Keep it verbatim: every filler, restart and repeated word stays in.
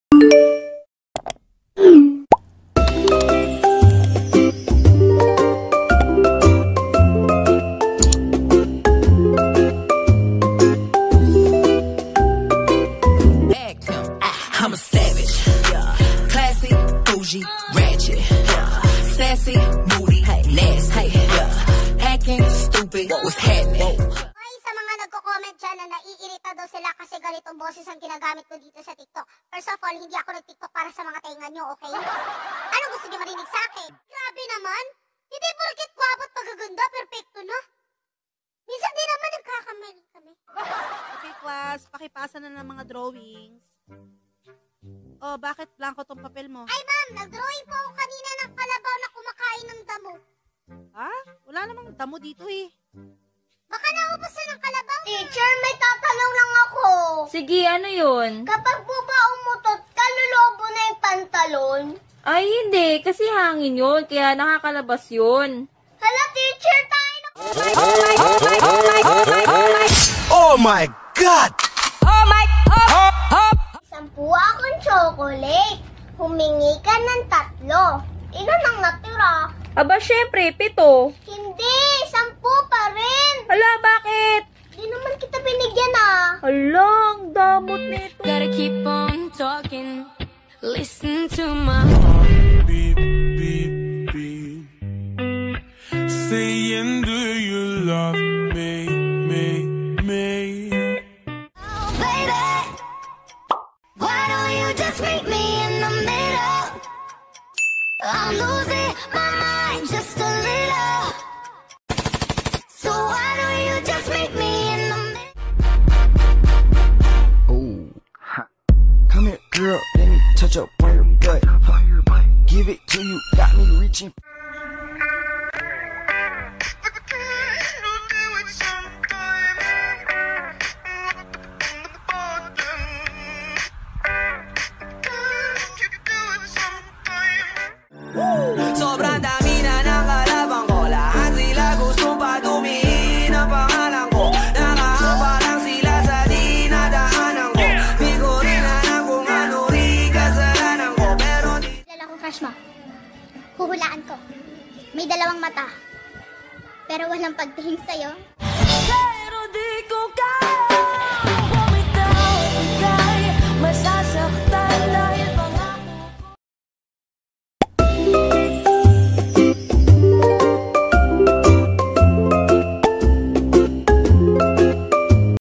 I'm a savage, yeah. Classy, bougie, ratchet, yeah. Sassy, moody, nasty, yeah. Hacking, stupid, what's happening? Ay, sa mga nagko-comment dyan na naiirita daw sila kasi ganitong boses ang ginagamit ko dito sa TikTok. First of all, hindi ako nag-TikTok para sa mga tainga nyo, okay? Ano gusto nyo marinig sa akin? Grabe naman! Hindi porket gwapo at magaganda, perfecto na. Minsan din naman nagkakamali kami. Okay, class, pakipasa na ng mga drawings. Oh, bakit blanco tong papel mo? Ay, ma'am, nag-drawing po ako kanina ng kalabaw na kumakain ng damo. Ha? Wala namang damo dito eh. Baka naubos na ng kalabaw. Teacher, may tatanong lang ako. Sige, ano yun? Kapag po ba umutot ka, lulobo na yung pantalon? Ay, hindi. Kasi hangin yun. Kaya nakakalabas yun. Hala, teacher, tayo na... Oh my, oh my, oh my, oh my, oh my, oh my. Oh my God! Oh my, oh, oh, oh. Sampu akong chocolate. Humingi ka ng tatlo. Ilan ang natira? Aba, syempre, pito. Hindi, sampu pa rin. Hala, bakit? Di naman kita binigyan ah. Hala, ang damot nito. Gotta keep on talking. Listen to my Beep, beep, beep. Saying, do you love me, me, me? Oh, baby. Why don't you just meet me in the middle? I'm losing my mind just a little. So why don't you just meet me in the middle? Oh, ha. Come here, girl. Let me touch up on your butt. Give it to you. Got me reaching. Sobrang dami na ng kalabang ko. Lahat sila gustong padumihin ang pangalan ko. Nakahaba lang sila sa dinadaanan ko. Di ko rin alam kung ano rin kasalanan ko. Pero di... Kilala ko crush mo. Huhulaan ko. May dalawang mata. Pero walang pagtingin sa'yo. Pero di ko kaya.